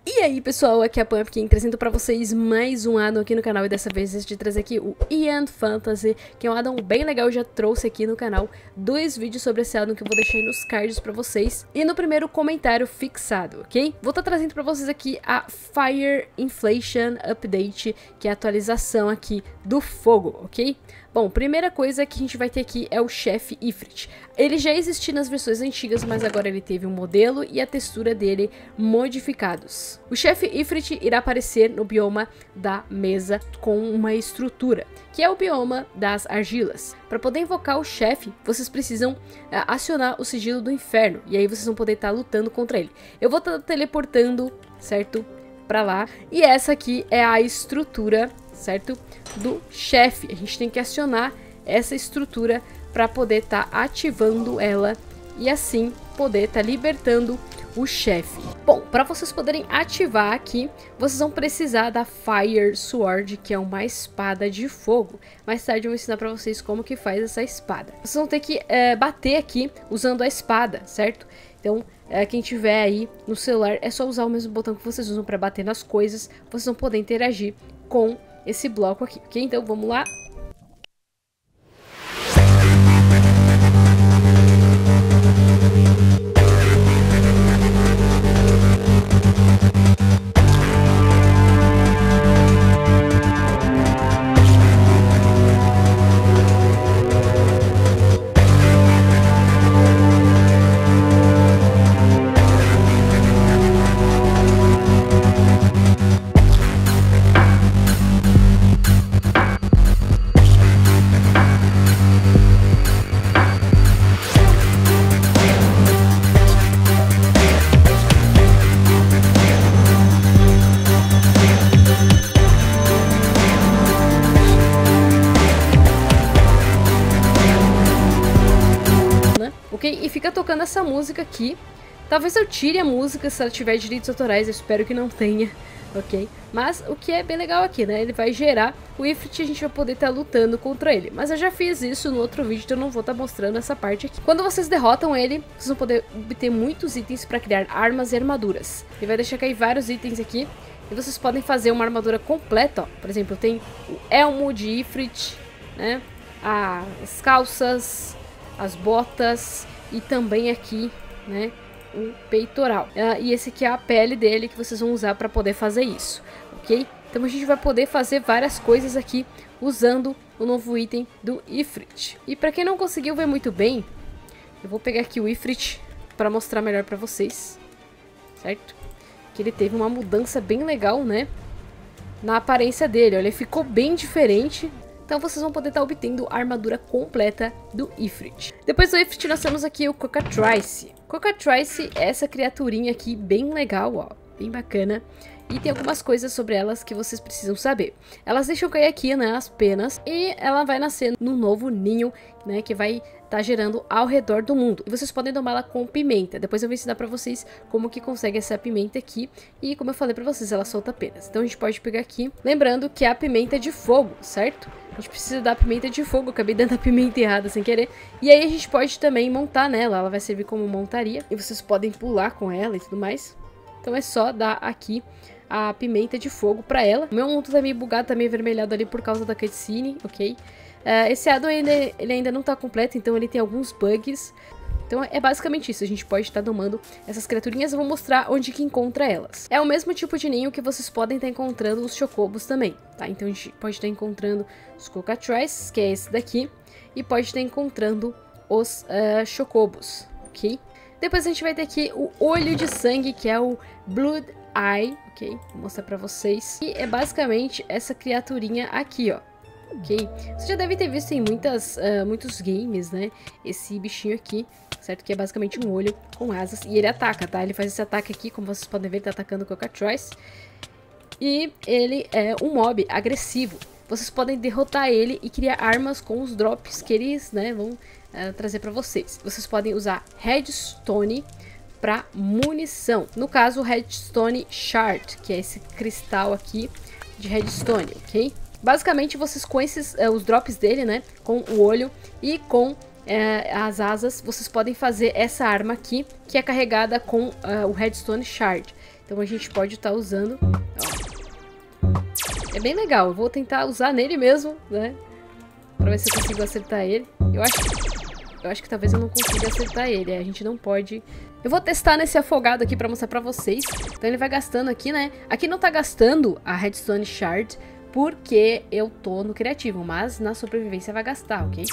E aí pessoal, aqui é a Pumpkin, trazendo pra vocês mais um addon aqui no canal. E dessa vez eu de trazer aqui o Ian Fantasy, que é um addon bem legal. Eu já trouxe aqui no canal 2 vídeos sobre esse addon que eu vou deixar aí nos cards pra vocês e no primeiro comentário fixado, ok? Vou estar trazendo pra vocês aqui a Fire Inflation Update, que é a atualização aqui do fogo, ok? Bom, primeira coisa que a gente vai ter aqui é o chefe Ifrit. Ele já existia nas versões antigas, mas agora ele teve um modelo e a textura dele modificados. O chefe Ifrit irá aparecer no bioma da mesa com uma estrutura, que é o bioma das argilas. Para poder invocar o chefe, vocês precisam acionar o sigilo do inferno, e aí vocês vão poder estar lutando contra ele. Eu vou estar teleportando, certo? Pra lá. E essa aqui é a estrutura, certo? Do chefe. A gente tem que acionar essa estrutura para poder estar ativando ela e assim poder estar libertando o chefe. Bom, para vocês poderem ativar aqui, vocês vão precisar da Fire Sword, que é uma espada de fogo. Mais tarde eu vou ensinar para vocês como que faz essa espada. Vocês vão ter que bater aqui usando a espada, certo? Então, quem tiver aí no celular, é só usar o mesmo botão que vocês usam para bater nas coisas. Vocês vão poder interagir com esse bloco aqui, ok? Então, vamos lá. Ok? E fica tocando essa música aqui. Talvez eu tire a música se ela tiver direitos autorais, eu espero que não tenha, ok? Mas o que é bem legal aqui, né? Ele vai gerar o Ifrit e a gente vai poder estar lutando contra ele. Mas eu já fiz isso no outro vídeo, então eu não vou estar mostrando essa parte aqui. Quando vocês derrotam ele, vocês vão poder obter muitos itens para criar armas e armaduras. Ele vai deixar cair vários itens aqui e vocês podem fazer uma armadura completa, ó. Por exemplo, tem o elmo de Ifrit, né? As calças, as botas e também aqui, né, o peitoral. E esse aqui é a pele dele que vocês vão usar para poder fazer isso, ok? Então a gente vai poder fazer várias coisas aqui usando o novo item do Ifrit. E para quem não conseguiu ver muito bem, eu vou pegar aqui o Ifrit para mostrar melhor para vocês, certo? Que ele teve uma mudança bem legal, né, na aparência dele. Olha, ele ficou bem diferente. Então vocês vão poder estar obtendo a armadura completa do Ifrit. Depois do Ifrit nós temos aqui o Cockatrice. Cockatrice é essa criaturinha aqui bem legal, ó, bem bacana. E tem algumas coisas sobre elas que vocês precisam saber. Elas deixam cair aqui, né, as penas. E ela vai nascer num novo ninho, né, que vai estar gerando ao redor do mundo. E vocês podem domá-la com pimenta. Depois eu vou ensinar pra vocês como que consegue essa pimenta aqui. E como eu falei pra vocês, ela solta penas. Então a gente pode pegar aqui. Lembrando que é a pimenta de fogo, certo? A gente precisa da pimenta de fogo. Eu acabei dando a pimenta errada sem querer. E aí a gente pode também montar nela. Ela vai servir como montaria. E vocês podem pular com ela e tudo mais. Então é só dar aqui a pimenta de fogo pra ela. O meu mundo tá meio bugado, tá meio avermelhado ali por causa da cutscene, ok? Esse addon ele ainda não tá completo, então ele tem alguns bugs. Então é basicamente isso, a gente pode estar domando essas criaturinhas. Eu vou mostrar onde que encontra elas. É o mesmo tipo de ninho que vocês podem estar encontrando os chocobos também, tá? Então a gente pode estar encontrando os Cockatrices, que é esse daqui, e pode estar encontrando os chocobos, ok? Depois a gente vai ter aqui o olho de sangue, que é o Blood Eye, ok? Vou mostrar pra vocês. E é basicamente essa criaturinha aqui, ó. Ok? Você já deve ter visto em muitos games, né? Esse bichinho aqui, certo? Que é basicamente um olho com asas. E ele ataca, tá? Ele faz esse ataque aqui, como vocês podem ver, ele tá atacando o Cockatrice. E ele é um mob agressivo. Vocês podem derrotar ele e criar armas com os drops que eles, né, vão trazer pra vocês. Vocês podem usar Redstone para munição. No caso, o Redstone Shard, que é esse cristal aqui de Redstone, ok? Basicamente, vocês com esses, os drops dele, né, com o olho e com as asas, vocês podem fazer essa arma aqui, que é carregada com o Redstone Shard. Então a gente pode estar usando. Ó. É bem legal. Eu vou tentar usar nele mesmo, né? Pra ver se eu consigo acertar ele. Eu acho que talvez eu não consiga acertar ele. A gente não pode... Eu vou testar nesse afogado aqui pra mostrar pra vocês. Então ele vai gastando aqui, né? Aqui não tá gastando a Redstone Shard porque eu tô no criativo. Mas na sobrevivência vai gastar, ok?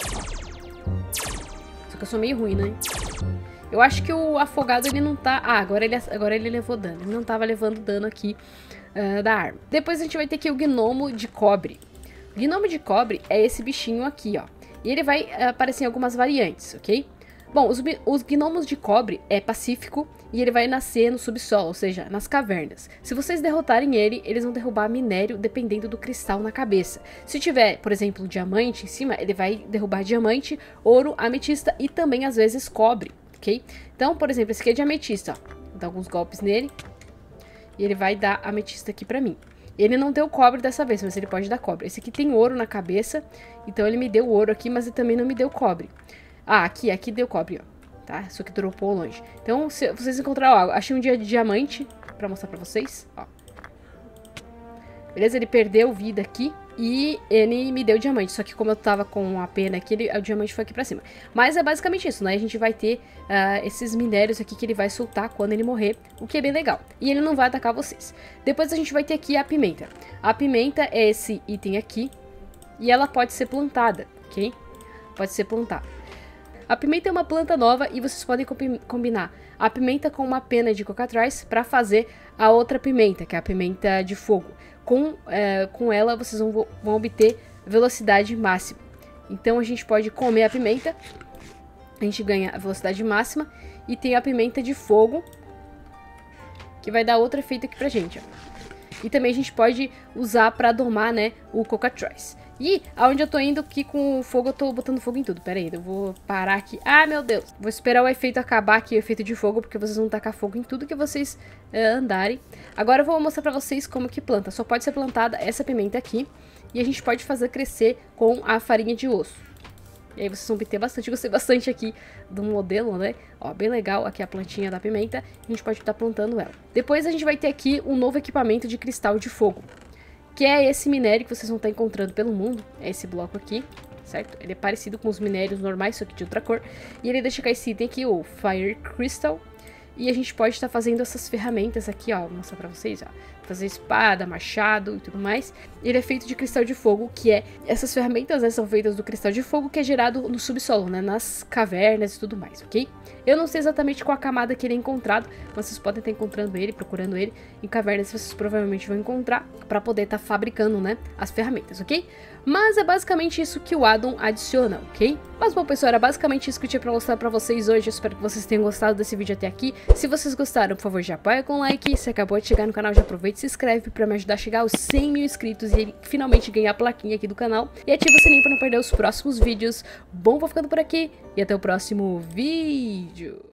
Só que eu sou meio ruim, né? Eu acho que o afogado ele não tá... Ah, agora ele levou dano. Ele não tava levando dano aqui da arma. Depois a gente vai ter aqui o gnomo de cobre. O gnomo de cobre é esse bichinho aqui, ó. E ele vai aparecer em algumas variantes, ok? Bom, os gnomos de cobre é pacífico e ele vai nascer no subsolo, ou seja, nas cavernas. Se vocês derrotarem ele, eles vão derrubar minério dependendo do cristal na cabeça. Se tiver, por exemplo, diamante em cima, ele vai derrubar diamante, ouro, ametista e também, às vezes, cobre, ok? Então, por exemplo, esse aqui é de ametista, ó. Vou dar alguns golpes nele e ele vai dar ametista aqui pra mim. Ele não deu cobre dessa vez, mas ele pode dar cobre. Esse aqui tem ouro na cabeça, então ele me deu ouro aqui, mas ele também não me deu cobre. Ah, aqui deu cobre, ó. Tá? Isso aqui dropou longe. Então, se vocês encontrarem, ó, achei um dia de diamante pra mostrar pra vocês, ó. Beleza? Ele perdeu vida aqui e ele me deu diamante. Só que como eu tava com a pena aqui, o diamante foi aqui pra cima. Mas é basicamente isso, né? A gente vai ter esses minérios aqui que ele vai soltar quando ele morrer, o que é bem legal. E ele não vai atacar vocês. Depois a gente vai ter aqui a pimenta. A pimenta é esse item aqui e ela pode ser plantada, ok? Pode ser plantada. A pimenta é uma planta nova e vocês podem combinar a pimenta com uma pena de cocatraz para fazer a outra pimenta, que é a pimenta de fogo. Com ela vocês vão obter velocidade máxima. Então a gente pode comer a pimenta, a gente ganha a velocidade máxima e tem a pimenta de fogo, que vai dar outro efeito aqui pra gente, ó. E também a gente pode usar pra domar, né, o cocatraz. E aonde eu tô indo aqui com o fogo, eu tô botando fogo em tudo. Pera aí, eu vou parar aqui. Ah, meu Deus. Vou esperar o efeito acabar aqui, o efeito de fogo, porque vocês vão tacar fogo em tudo que vocês andarem. Agora eu vou mostrar pra vocês como que planta. Só pode ser plantada essa pimenta aqui. E a gente pode fazer crescer com a farinha de osso. E aí vocês vão obter bastante. Eu gostei bastante aqui do modelo, né? Ó, bem legal. Aqui a plantinha da pimenta. A gente pode estar plantando ela. Depois a gente vai ter aqui um novo equipamento de cristal de fogo, que é esse minério que vocês vão estar encontrando pelo mundo. É esse bloco aqui, certo? Ele é parecido com os minérios normais, só que de outra cor. E ele deixa cá esse item aqui, o Fire Crystal. E a gente pode estar fazendo essas ferramentas aqui, ó. Vou mostrar pra vocês, ó. Fazer espada, machado e tudo mais. Ele é feito de cristal de fogo, que é... Essas ferramentas, né, são feitas do cristal de fogo, que é gerado no subsolo, né? Nas cavernas e tudo mais, ok? Eu não sei exatamente qual a camada que ele é encontrado, mas vocês podem estar encontrando ele, procurando ele em cavernas, vocês provavelmente vão encontrar pra poder estar fabricando, né, as ferramentas, ok? Mas é basicamente isso que o addon adiciona, ok? Mas bom, pessoal, era basicamente isso que eu tinha pra mostrar pra vocês hoje. Eu espero que vocês tenham gostado desse vídeo até aqui. Se vocês gostaram, por favor, já apoia com like. Se acabou de chegar no canal, já aproveita e se inscreve pra me ajudar a chegar aos 100 mil inscritos e finalmente ganhar a plaquinha aqui do canal. E ativa o sininho pra não perder os próximos vídeos. Bom, vou ficando por aqui e até o próximo vídeo.